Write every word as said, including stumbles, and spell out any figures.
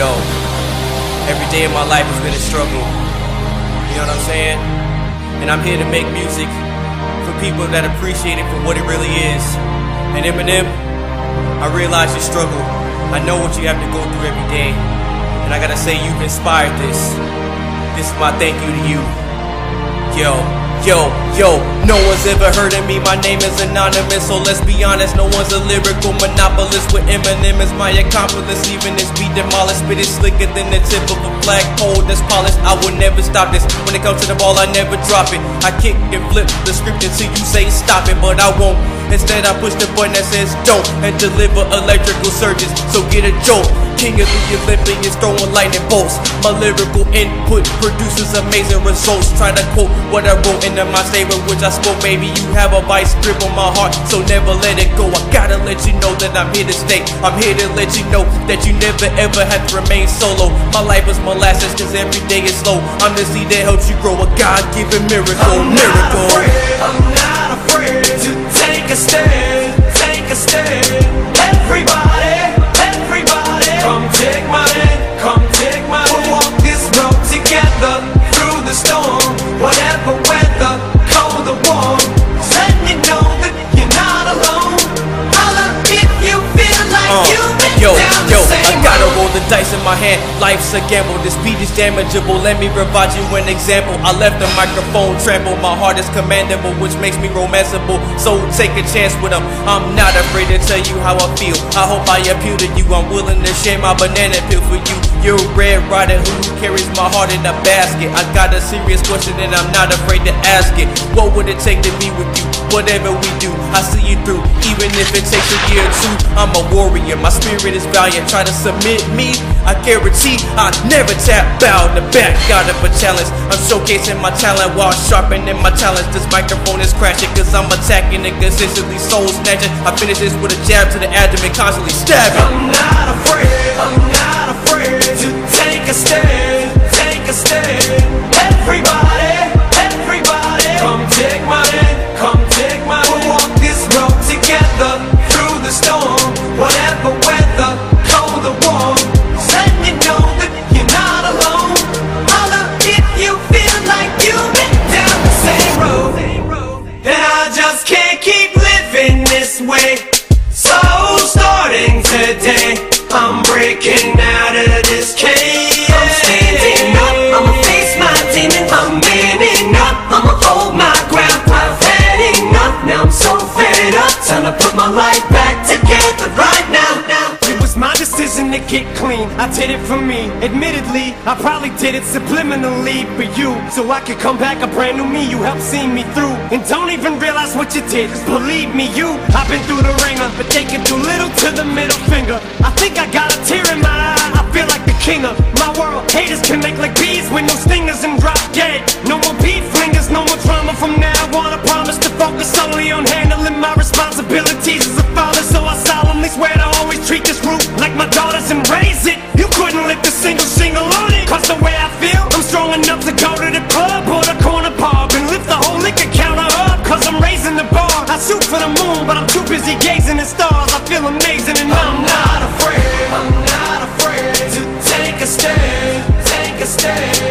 Yo, every day of my life has been a struggle. You know what I'm saying? And I'm here to make music for people that appreciate it for what it really is. And Eminem, I realize your struggle. I know what you have to go through every day. And I gotta say, you've inspired this. This is my thank you to you. Yo. Yo, yo, no one's ever heard of me, my name is anonymous. So let's be honest, no one's a lyrical monopolist. With Eminem as my accomplice, even this beat demolished. Spit is slicker than the tip of a black hole that's polished. I will never stop this, when it comes to the ball I never drop it. I kick and flip the script until you say stop it, but I won't. Instead I push the button that says don't, and deliver electrical surges, so get a jolt. King of the Olympians throwing lightning bolts. My lyrical input produces amazing results. Try to quote what I wrote into my statement which I spoke. Maybe you have a vice grip on my heart, so never let it go. I gotta let you know that I'm here to stay. I'm here to let you know that you never ever have to remain solo. My life is molasses cause every day is slow. I'm the seed that helps you grow, a God-given miracle. I'm miracle. Not afraid, I'm not afraid to take a stand, take a stand. Everybody, everybody, come take my hand, come take my hand. We'll walk this road together through the storm, whatever weather, cold or warm. Just let me know that you're not alone. Holla if you feel like uh, you've been yo, down yo, the same I gotta road. roll the dice in my hand. Life's a gamble, this beat is damageable. Let me provide you an example. I left the microphone trampled. My heart is commandable, which makes me romanceable. So take a chance with them. I'm not afraid to tell you how I feel. I hope I appeal to you. I'm willing to share my banana peel for you. You're a Red Rider who carries my heart in a basket. I got a serious question and I'm not afraid to ask it. What would it take to be with you? Whatever we do, I see you through. Even if it takes a year or two, I'm a warrior. My spirit is valiant. Try to submit me, I guarantee I never tap out the back. Got up a challenge. I'm showcasing my talent while sharpening my talents. This microphone is crashing cause I'm attacking and consistently soul snatching. I finish this with a jab to the abdomen, constantly stabbing. I'm not afraid, I'm not afraid to take a stand, take a stand. Everybody, everybody, come take my hand, come take my hand. We'll walk this road together through the storm, whatever weather, cold or warm. Just let me know that you're not alone. Holla if you feel like you've been down the same road. And I just can't keep living this way. So starting today, I'm breaking out of this cage. I'm standing up, I'ma face my demons. I'm manning up, I'ma hold my ground. I've had enough, now I'm so fed up. Time to put my life back together right now, now. It was my decision to get clean, I did it for me. Admittedly, I probably did it subliminally for you, so I could come back a brand new me. You helped see me through, and don't even realize what you did. Cause believe me, you, I've been through the ringer, but they can do little to the middle finger. I think I got a tear in my eye, I feel like the king of my world. Haters can make like bees with no stingers and drop dead. No more beef flingers, no more drama from now on. I promise to focus solely on handling my responsibilities as a father. So I solemnly swear to always treat this group like my daughters and raise it. You couldn't lift a single shingle on it. Cause the way I feel, I'm strong enough to go to the club or the corner pub and lift the whole liquor counter up. Cause I'm raising the bar. I shoot for the moon, but I'm too busy gazing at stars. I feel amazing and I'm not afraid. I'm not afraid to take a stand, take a stand.